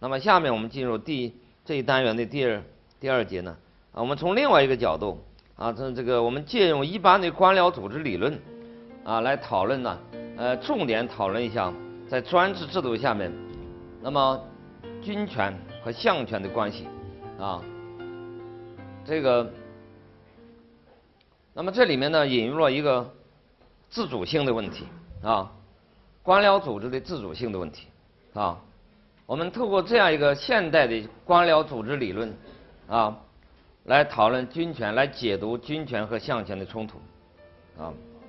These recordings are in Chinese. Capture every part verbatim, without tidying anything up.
那么下面我们进入第这一单元的第二第二节呢，啊，我们从另外一个角度啊，这这个我们借用一般的官僚组织理论啊来讨论呢，呃，重点讨论一下在专制制度下面，那么军权和相权的关系啊，这个，那么这里面呢引入了一个自主性的问题啊，官僚组织的自主性的问题啊。我们透过这样一个现代的官僚组织理论啊，来讨论军权，来解读军权和相权的冲突啊。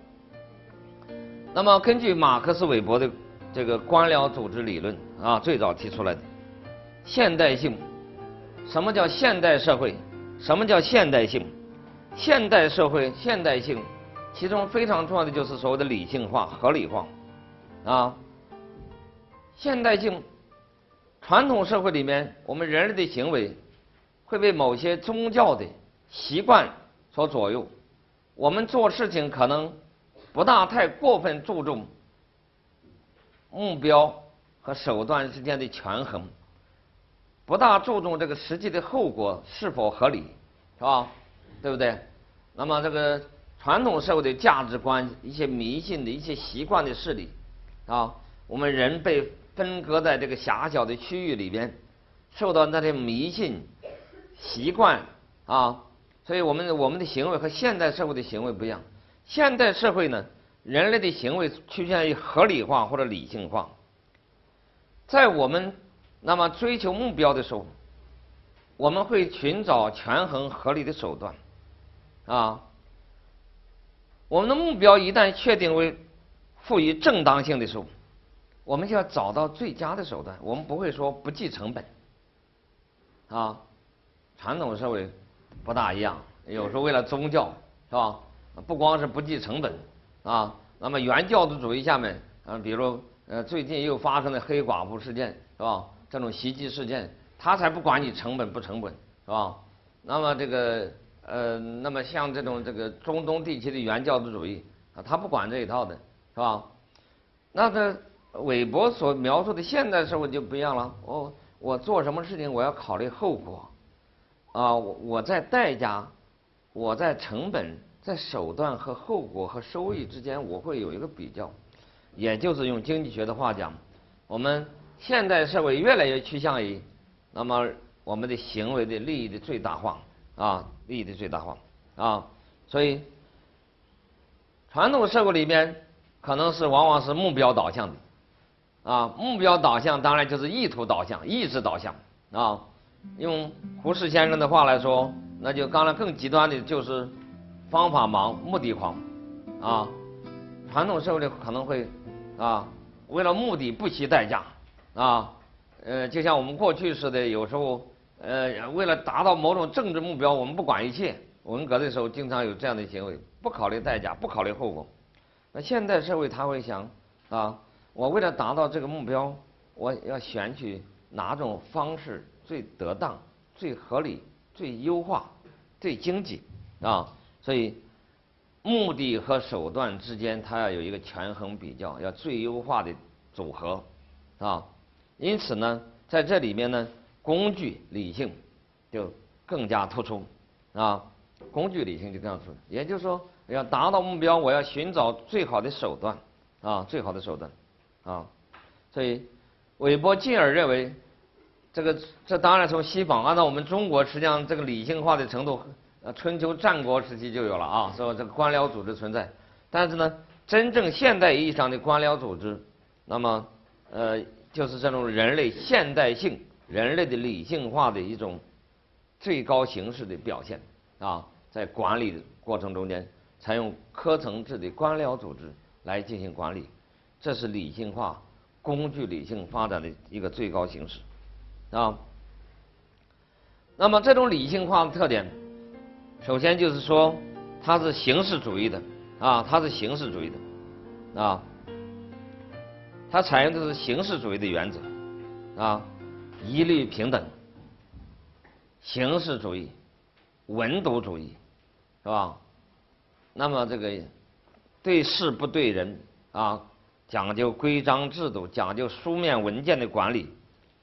那么根据马克思韦伯的这个官僚组织理论啊，最早提出来的现代性，什么叫现代社会？什么叫现代性？现代社会现代性，其中非常重要的就是所谓的理性化、合理化啊。现代性。传统社会里面，我们人类的行为会被某些宗教的习惯所左右。我们做事情可能不大太过分注重目标和手段之间的权衡，不大注重这个实际的后果是否合理，是吧？对不对？那么这个传统社会的价值观、一些迷信的一些习惯的势力啊，我们人被分割在这个狭小的区域里边，受到那些迷信习惯啊，所以我们我们的行为和现代社会的行为不一样。现代社会呢，人类的行为趋向于合理化或者理性化。在我们那么追求目标的时候，我们会寻找权衡合理的手段啊。我们的目标一旦确定为赋予正当性的时候，我们就要找到最佳的手段，我们不会说不计成本啊。传统社会不大一样，有时候为了宗教是吧，不光是不计成本啊。那么原教旨主义下面啊，比如呃最近又发生的黑寡妇事件是吧，这种袭击事件，他才不管你成本不成本是吧。那么这个呃，那么像这种这个中东地区的原教旨主义啊，他不管这一套的是吧。那这韦伯所描述的现代社会就不一样了。我我做什么事情我要考虑后果啊，我我在代价、我在成本、在手段和后果和收益之间，我会有一个比较。也就是用经济学的话讲，我们现代社会越来越趋向于，那么我们的行为的利益的最大化啊，利益的最大化啊，所以传统社会里面可能是往往是目标导向的。啊，目标导向当然就是意图导向、意志导向啊。用胡适先生的话来说，那就当然更极端的就是方法盲、目的狂啊。传统社会里可能会啊，为了目的不惜代价啊。呃，就像我们过去似的，有时候呃，为了达到某种政治目标，我们不管一切。文革的时候经常有这样的行为，不考虑代价，不考虑后果。那现代社会他会想啊。我为了达到这个目标，我要选取哪种方式最得当、最合理、最优化、最经济啊？所以目的和手段之间，它要有一个权衡比较，要最优化的组合啊。因此呢，在这里面呢，工具理性就更加突出啊。工具理性就更加突出，也就是说，要达到目标，我要寻找最好的手段啊，最好的手段。啊，所以韦伯进而认为，这个这当然从西方，按照我们中国，实际上这个理性化的程度，呃，春秋战国时期就有了啊，所以这个官僚组织存在。但是呢，真正现代意义上的官僚组织，那么呃，就是这种人类现代性、人类的理性化的一种最高形式的表现啊，在管理过程中间，采用科层制的官僚组织来进行管理。这是理性化、工具理性发展的一个最高形式，啊。那么这种理性化的特点，首先就是说它是形式主义的，啊，它是形式主义的，啊，它采用的是形式主义的原则，啊，一律平等，形式主义、文牍主义，是吧？那么这个对事不对人啊。讲究规章制度，讲究书面文件的管理，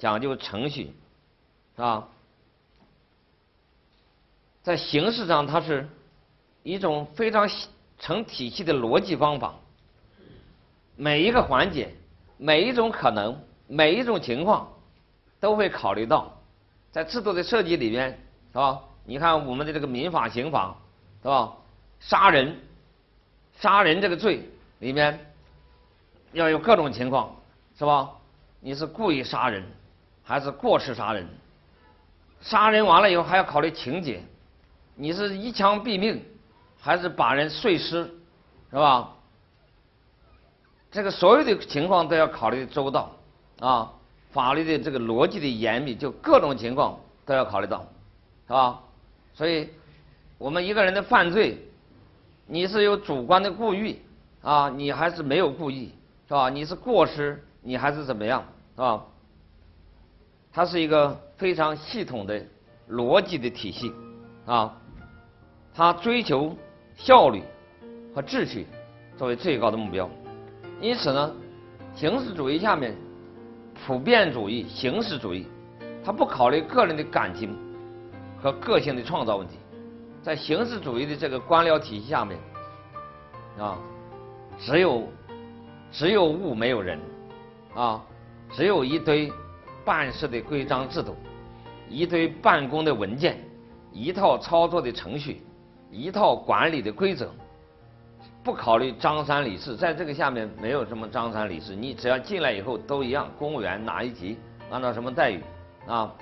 讲究程序，是吧？在形式上，它是一种非常成体系的逻辑方法，每一个环节、每一种可能、每一种情况都会考虑到。在制度的设计里边，是吧？你看我们的这个民法、刑法，是吧？杀人，杀人这个罪里面要有各种情况，是吧？你是故意杀人，还是过失杀人？杀人完了以后还要考虑情节，你是一枪毙命，还是把人碎尸，是吧？这个所有的情况都要考虑周到啊。法律的这个逻辑的严密，就各种情况都要考虑到，是吧？所以，我们一个人的犯罪，你是有主观的故意啊，你还是没有故意，是吧？你是过失，你还是怎么样，是吧？它是一个非常系统的逻辑的体系啊，它追求效率和秩序作为最高的目标。因此呢，形式主义下面。普遍主义、形式主义，它不考虑个人的感情和个性的创造问题。在形式主义的这个官僚体系下面，啊，只有只有物没有人，啊，只有一堆办事的规章制度，一堆办公的文件，一套操作的程序，一套管理的规则。不考虑张三李四，在这个下面没有什么张三李四，你只要进来以后都一样，公务员哪一级按照什么待遇啊？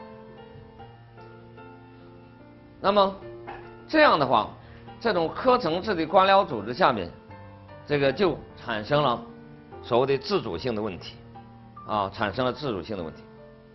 那么这样的话，这种科层制的官僚组织下面，这个就产生了所谓的自主性的问题啊，产生了自主性的问题。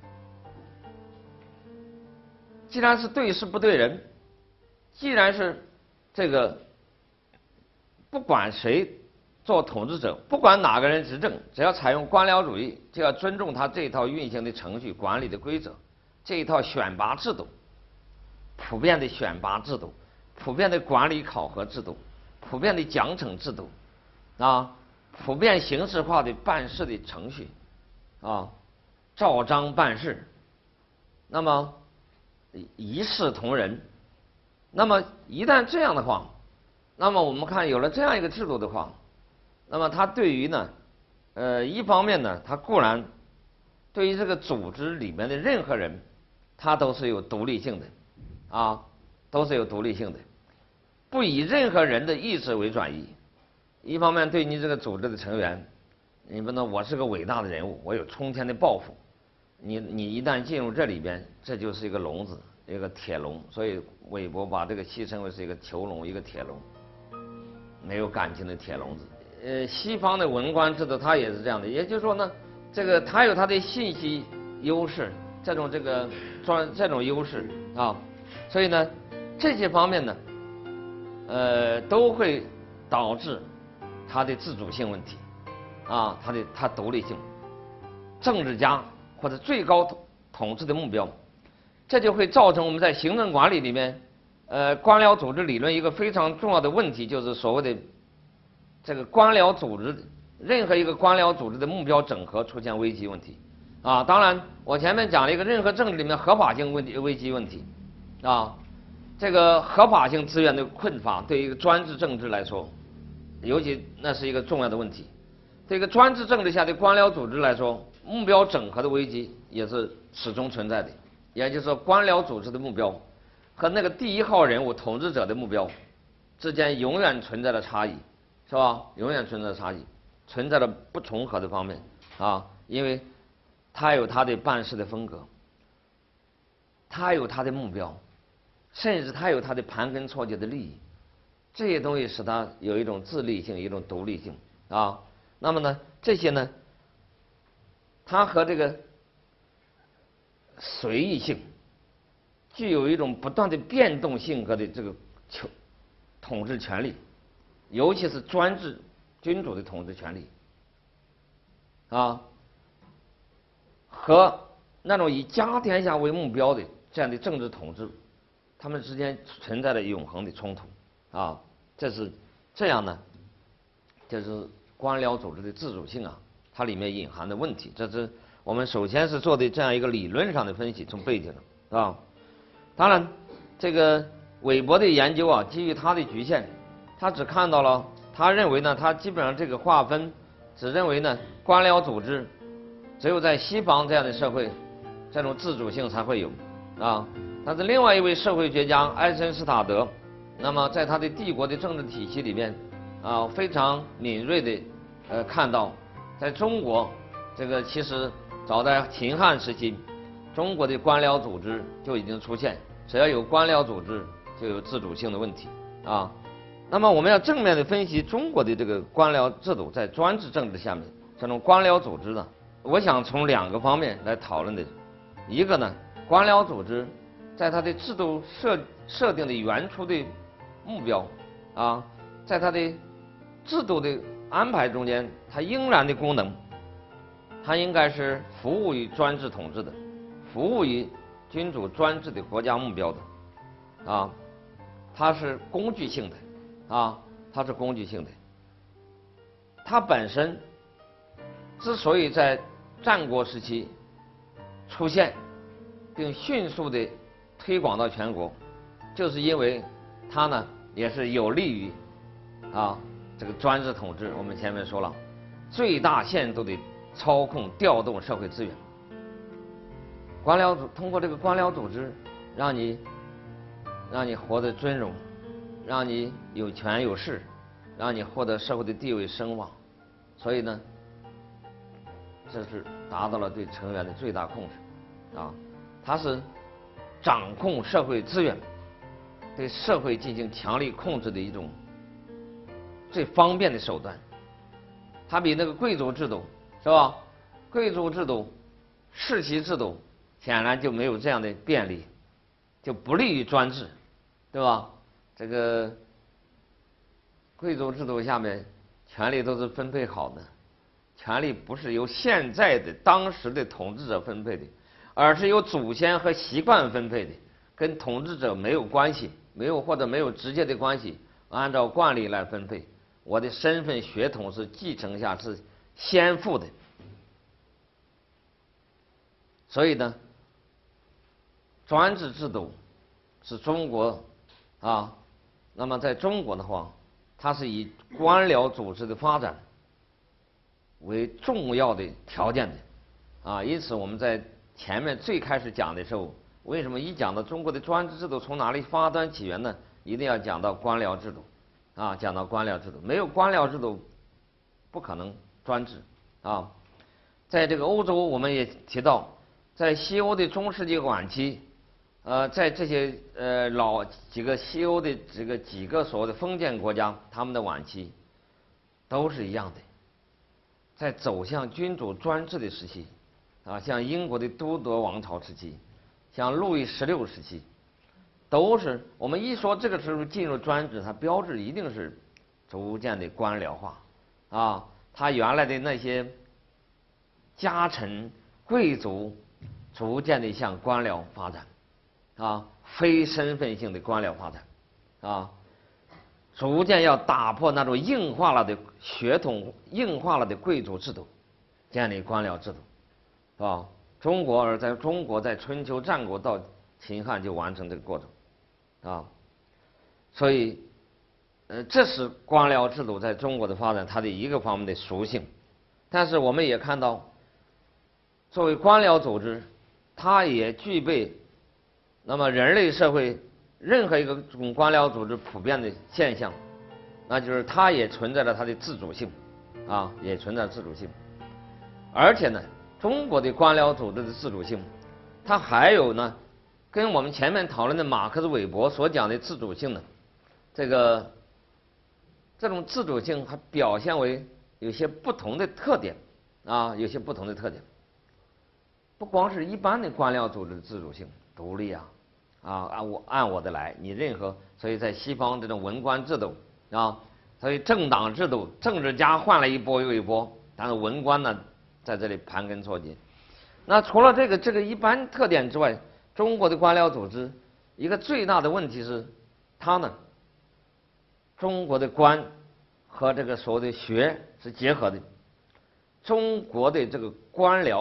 既然是对事不对人，既然是这个。不管谁做统治者，不管哪个人执政，只要采用官僚主义，就要尊重他这一套运行的程序、管理的规则，这一套选拔制度，普遍的选拔制度，普遍的管理考核制度，普遍的奖惩制度，啊，普遍形式化的办事的程序，啊，照章办事，那么一视同仁。那么一旦这样的话，那么我们看有了这样一个制度的话，那么它对于呢，呃，一方面呢，它固然对于这个组织里面的任何人，它都是有独立性的，啊，都是有独立性的，不以任何人的意志为转移。一方面对你这个组织的成员，你不能我是个伟大的人物，我有冲天的抱负，你你一旦进入这里边，这就是一个笼子，一个铁笼。所以韦伯把这个戏称为是一个囚笼，一个铁笼。没有感情的铁笼子。呃，西方的文官制度它也是这样的，也就是说呢，这个它有它的信息优势，这种这个专这种优势啊，所以呢，这些方面呢，呃，都会导致它的自主性问题，啊，它的它独立性，政治家或者最高统统治的目标，这就会造成我们在行政管理里面。呃，官僚组织理论一个非常重要的问题，就是所谓的这个官僚组织，任何一个官僚组织的目标整合出现危机问题，啊，当然我前面讲了一个任何政治里面合法性问题危机问题，啊，这个合法性资源的困乏对于一个专制政治来说，尤其那是一个重要的问题。对一个专制政治下的官僚组织来说，目标整合的危机也是始终存在的，也就是说，官僚组织的目标。和那个第一号人物统治者的目标之间永远存在着差异，是吧？永远存在着差异，存在着不重合的方面啊，因为他有他的办事的风格，他有他的目标，甚至他有他的盘根错节的利益，这些东西使他有一种自立性，一种独立性啊。那么呢，这些呢，它和这个随意性。具有一种不断的变动性格的这个统统治权力，尤其是专制君主的统治权力，啊，和那种以家天下为目标的这样的政治统治，他们之间存在着永恒的冲突，啊，这是这样呢，这是官僚组织的自主性啊，它里面隐含的问题，这是我们首先是做的这样一个理论上的分析，从背景上啊。当然，这个韦伯的研究啊，基于他的局限，他只看到了，他认为呢，他基本上这个划分，只认为呢，官僚组织只有在西方这样的社会，这种自主性才会有啊。但是另外一位社会学家埃森斯塔德，那么在他的帝国的政治体系里面啊，非常敏锐的呃看到，在中国这个其实早在秦汉时期，中国的官僚组织就已经出现，只要有官僚组织，就有自主性的问题啊。那么我们要正面的分析中国的这个官僚制度在专制政治下面这种官僚组织呢，我想从两个方面来讨论的。一个呢，官僚组织在它的制度设设定的原初的目标啊，在它的制度的安排中间，它应然的功能，它应该是服务于专制统治的，服务于君主专制的国家目标的，啊，它是工具性的，啊，它是工具性的。它本身之所以在战国时期出现，并迅速的推广到全国，就是因为它呢也是有利于啊这个专制统治。我们前面说了，最大限度的操控调动社会资源。官僚组通过这个官僚组织，让你让你活得尊荣，让你有权有势，让你获得社会的地位声望，所以呢，这是达到了对成员的最大控制啊。它是掌控社会资源，对社会进行强力控制的一种最方便的手段。它比那个贵族制度是吧？贵族制度、世袭制度显然就没有这样的便利，就不利于专制，对吧？这个贵族制度下面权力都是分配好的，权力不是由现在的当时的统治者分配的，而是由祖先和习惯分配的，跟统治者没有关系，没有或者没有直接的关系，按照惯例来分配。我的身份血统是继承下是先父的，所以呢，专制制度是中国啊，那么在中国的话，它是以官僚组织的发展为重要的条件的啊，因此我们在前面最开始讲的时候，为什么一讲到中国的专制制度从哪里发端起源呢？一定要讲到官僚制度啊，讲到官僚制度，没有官僚制度不可能专制啊。在这个欧洲，我们也提到，在西欧的中世纪晚期，呃，在这些呃老几个西欧的这个几个所谓的封建国家，他们的晚期都是一样的，在走向君主专制的时期啊，像英国的都铎王朝时期，像路易十六时期，都是我们一说这个时候进入专制，它标志一定是逐渐的官僚化啊，它原来的那些家臣贵族逐渐的向官僚发展啊，非身份性的官僚发展啊，逐渐要打破那种硬化了的血统、硬化了的贵族制度，建立官僚制度啊。中国而在中国在春秋战国到秦汉就完成这个过程啊，所以呃这是官僚制度在中国的发展它的一个方面的属性。但是我们也看到，作为官僚组织，它也具备那么人类社会任何一个种官僚组织普遍的现象，那就是它也存在着它的自主性啊，也存在自主性。而且呢，中国的官僚组织的自主性，它还有呢，跟我们前面讨论的马克思韦伯所讲的自主性呢，这个这种自主性还表现为有些不同的特点啊，有些不同的特点。不光是一般的官僚组织的自主性独立啊，啊按我按我的来，你任何，所以在西方这种文官制度啊，所以政党制度，政治家换了一波又一波，但是文官呢在这里盘根错节。那除了这个这个一般特点之外，中国的官僚组织一个最大的问题是，它呢，中国的官和这个所谓的学是结合的，中国的这个官僚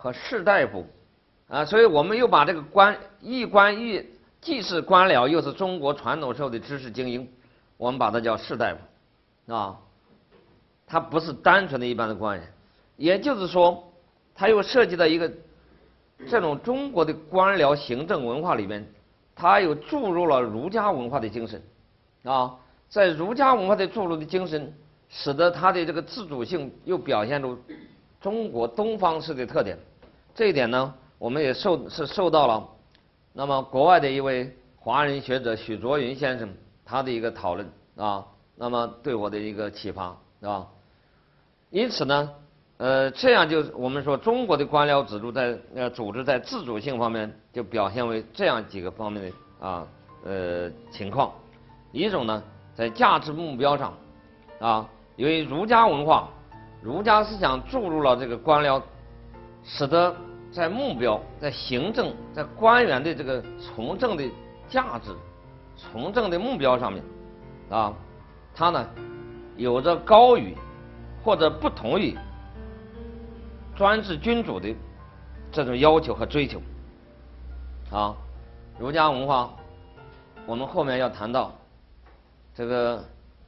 和士大夫，啊，所以我们又把这个官一官一既是官僚，又是中国传统社会的知识精英，我们把它叫士大夫，啊，他不是单纯的一般的官员，也就是说，他又涉及到一个这种中国的官僚行政文化里面，他又注入了儒家文化的精神，啊，在儒家文化的注入的精神，使得他的这个自主性又表现出中国东方式的特点。这一点呢，我们也受是受到了那么国外的一位华人学者许卓云先生他的一个讨论啊，那么对我的一个启发啊。因此呢，呃，这样就我们说中国的官僚制度在呃组织在自主性方面就表现为这样几个方面的啊呃情况。一种呢，在价值目标上啊，由于儒家文化、儒家思想注入了这个官僚，使得在目标、在行政、在官员的这个从政的价值、从政的目标上面，啊，它呢有着高于或者不同于专制君主的这种要求和追求。啊，儒家文化，我们后面要谈到这个，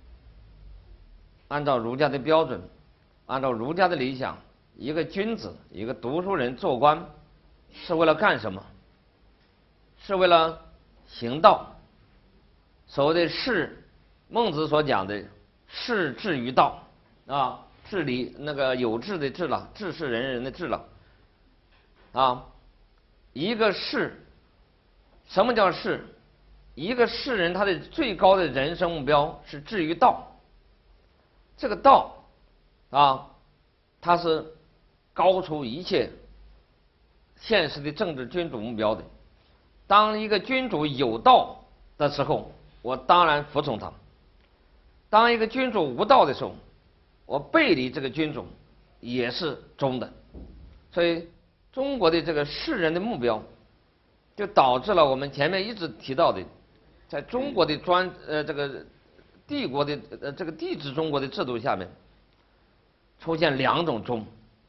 按照儒家的标准，按照儒家的理想。一个君子，一个读书人做官，是为了干什么？是为了行道。所谓的士，孟子所讲的士志于道啊，治理那个有志的志了，治是人人的治了啊。一个士，什么叫士？一个士人他的最高的人生目标是志于道。这个道啊，它是高出一切现实的政治君主目标的。当一个君主有道的时候，我当然服从他；当一个君主无道的时候，我背离这个君主也是忠的。所以中国的这个士人的目标，就导致了我们前面一直提到的，在中国的专呃这个帝国的呃这个帝制中国的制度下面，出现两种忠。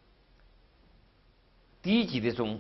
低级的忠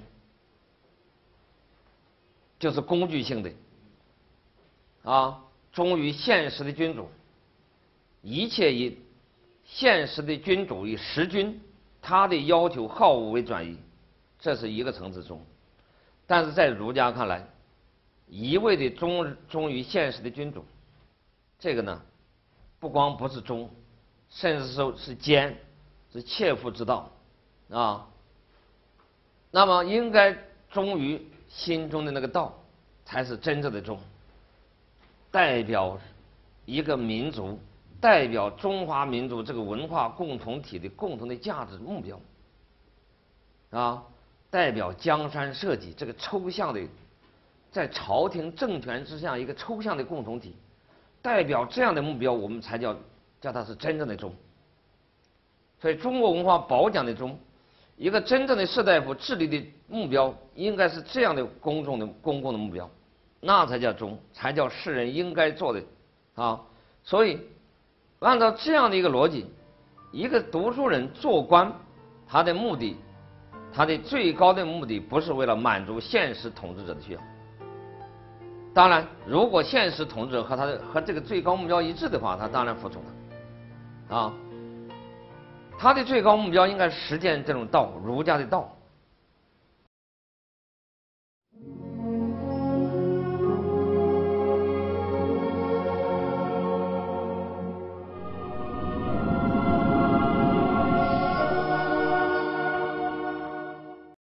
就是工具性的啊，忠于现实的君主，一切以现实的君主以实君他的要求好恶为转移，这是一个层次忠。但是在儒家看来，一味的忠忠于现实的君主，这个呢不光不是忠，甚至是是奸，是切腹之道啊。那么应该忠于心中的那个道，才是真正的忠，代表一个民族，代表中华民族这个文化共同体的共同的价值目标啊，代表江山社稷这个抽象的，在朝廷政权之下一个抽象的共同体，代表这样的目标，我们才叫叫它是真正的忠。所以中国文化褒奖的忠，一个真正的士大夫治理的目标应该是这样的公众的公共的目标，那才叫忠，才叫世人应该做的啊。所以按照这样的一个逻辑，一个读书人做官，他的目的，他的最高的目的不是为了满足现实统治者的需要。当然，如果现实统治者和他的和这个最高目标一致的话，他当然服从他啊。他的最高目标应该实践这种道，儒家的道